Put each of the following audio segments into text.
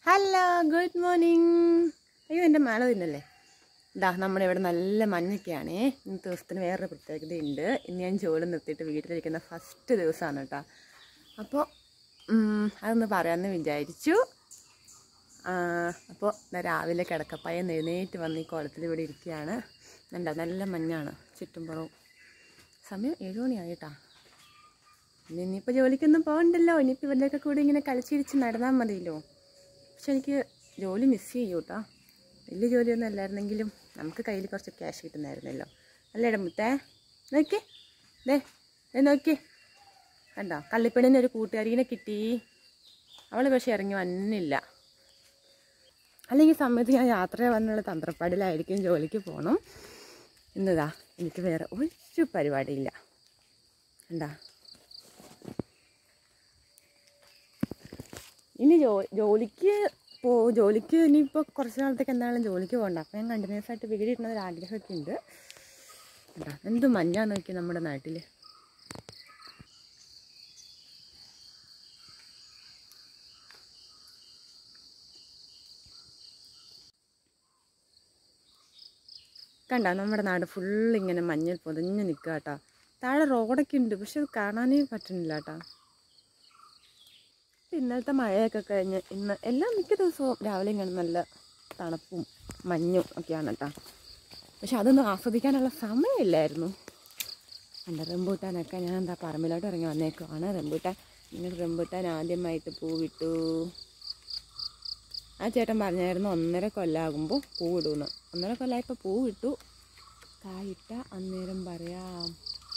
Hello, good morning. അയ്യോ, എൻ്റെ മഴ തിന്നല്ലേ. ഇതാ നമ്മുടെ ഇവിടെ നല്ല മഞ്ഞൊക്കെയാണേ. ഇന്നത്തെ ദിവസത്തിന് വേറൊരു പ്രത്യേകതയുണ്ട്. ഇന്ന് ഞാൻ ജോലി നിർത്തിയിട്ട് വീട്ടിലിരിക്കുന്ന ഫസ്റ്റ് ദിവസമാണ് കേട്ടോ. അപ്പോൾ അതൊന്ന് പറയാമെന്ന് വിചാരിച്ചു. അപ്പോൾ രാവിലെ കിടക്കപ്പായെന്ന് എഴുന്നേറ്റ് വന്ന് ഈ കുളത്തിൽ ഇവിടെ ഇരിക്കുകയാണ്. നല്ല മഞ്ഞാണ് ചുറ്റുംപുറവും. സമയം 7 മണിയായി കേട്ടോ. ഇനിയിപ്പോൾ ജോലിക്കൊന്നും പോകണ്ടല്ലോ. ഇനിയിപ്പോൾ ഇവരുടെയൊക്കെ കൂടി ഇങ്ങനെ കളിച്ചിരിച്ച് നടന്നാൽ മതിയല്ലോ. പക്ഷെ എനിക്ക് ജോലി മിസ് ചെയ്യും കേട്ടോ. വലിയ ജോലിയൊന്നും അല്ലായിരുന്നെങ്കിലും നമുക്ക് കയ്യിൽ കുറച്ച് ക്യാഷ് കിട്ടുന്നായിരുന്നല്ലോ. അല്ലേ ഇടമുത്തേ? നോക്കി നോക്കി കണ്ടോ, കള്ളിപ്പെണ്ണിന് ഒരു കൂട്ടുകാരിനെ കിട്ടി. അവൾ പക്ഷെ ഇറങ്ങി വന്നില്ല. അല്ലെങ്കിൽ സമയത്ത് ഞാൻ യാത്ര വന്നുള്ള തന്ത്രപ്പാടിലായിരിക്കും ജോലിക്ക് പോകണം. ഇന്നതാ എനിക്ക് വേറെ ഒരു പരിപാടിയില്ല. കണ്ടാ, ഇനി ജോലിക്ക് ഇനിയിപ്പോൾ കുറച്ച് നാളത്തേക്ക് എന്തായാലും ജോലിക്ക് പോകണ്ട. അപ്പോൾ ഞാൻ കണ്ടിന്യൂസ് ആയിട്ട് വീട് ഇടുന്നൊരു ആഗ്രഹമൊക്കെ ഉണ്ട്. എന്താ എന്ത് മഞ്ഞാന്ന് നോക്കി നമ്മുടെ നാട്ടിൽ. കണ്ട നമ്മുടെ നാട് ഫുള്ളിങ്ങനെ മഞ്ഞൾ പൊതിഞ്ഞ് നിൽക്കുക കേട്ടോ. താഴെ റോഡൊക്കെ ഉണ്ട്, പക്ഷെ അത് കാണാനേ പറ്റുന്നില്ല കേട്ടോ. ഇന്നലത്തെ മഴയൊക്കെ കഴിഞ്ഞ് ഇന്ന് മിക്ക ദിവസവും രാവിലെ ഇങ്ങനെ നല്ല തണുപ്പും മഞ്ഞും ഒക്കെയാണ് കേട്ടോ. പക്ഷെ അതൊന്നും ആസ്വദിക്കാനുള്ള സമയമില്ലായിരുന്നു. കണ്ട റംബൂട്ടാനൊക്കെ ഞാൻ പറമ്പിലോട്ട് ഇറങ്ങി വന്നേക്കുവാണ്. റംബൂട്ടാൻ ആദ്യമായിട്ട് പൂവിട്ടു. ആ ചേട്ടൻ പറഞ്ഞായിരുന്നു 1.5 കൊല്ലമാകുമ്പോൾ പൂവിടുമെന്ന്. 1.5 കൊല്ലമായപ്പോൾ പൂവിട്ടു. കായിട്ട അന്നേരം പറയാം.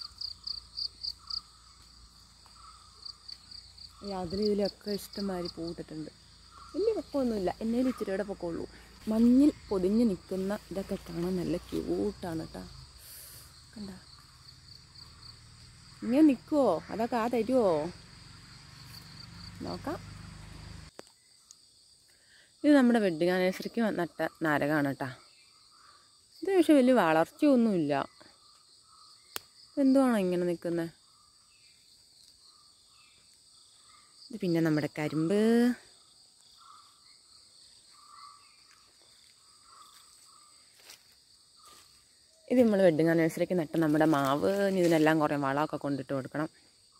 അതിലൊക്കെ ഇഷ്ടംമാതിരി പൂവിട്ടിട്ടുണ്ട്. വലിയ പൊക്കമൊന്നുമില്ല, എന്നേലും ഇച്ചിരി കൂടെ പൊക്കമുള്ളൂ. മഞ്ഞിൽ പൊതിഞ്ഞ് നിൽക്കുന്ന ഇതൊക്കെ കാണാൻ നല്ല ക്യൂട്ടാണ് കേട്ടോ. കണ്ട ഇങ്ങനെ നിൽക്കുമോ അതൊക്കെ തരുമോ നോക്കാം. ഇത് നമ്മുടെ വെഡ്ഡിങ് ആനിവേഴ്സറിക്ക് നട്ട നാരകമാണ് കേട്ടോ. ഇത് പക്ഷേ വലിയ വളർച്ചയൊന്നുമില്ല. എന്തുവാണോ ഇങ്ങനെ നിൽക്കുന്നത്. ഇത് പിന്നെ നമ്മുടെ കരിമ്പ്. ഇത് നമ്മൾ വെഡ്ഡിങ് ആനിവേഴ്സറിക്ക് നട്ട നമ്മുടെ മാവ്. ഇനി ഇതിനെല്ലാം കുറേ വളമൊക്കെ കൊണ്ടിട്ട് കൊടുക്കണം.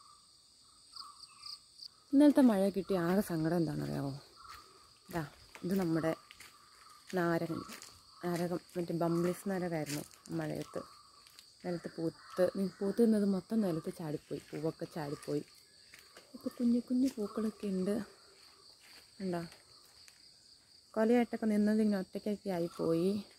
ഇന്നലത്തെ മഴ കിട്ടി ആകെ സങ്കടം എന്താണെന്നറിയാമോ. ഇത് നമ്മുടെ നാരകം മറ്റേ ബംബ്ലിസ് നാരകമായിരുന്നു. മഴയത്ത് നിലത്ത് പൂത്ത് നിന്നത് മൊത്തം നിലത്ത് ചാടിപ്പോയി. പൂവൊക്കെ ചാടിപ്പോയി. ഇപ്പോൾ കുഞ്ഞു പൂക്കളൊക്കെ ഉണ്ട്. കണ്ടോ, കൊലയായിട്ടൊക്കെ നിന്നത് ഇങ്ങനെ ഒറ്റയ്ക്കൊക്കെ ആയിപ്പോയി.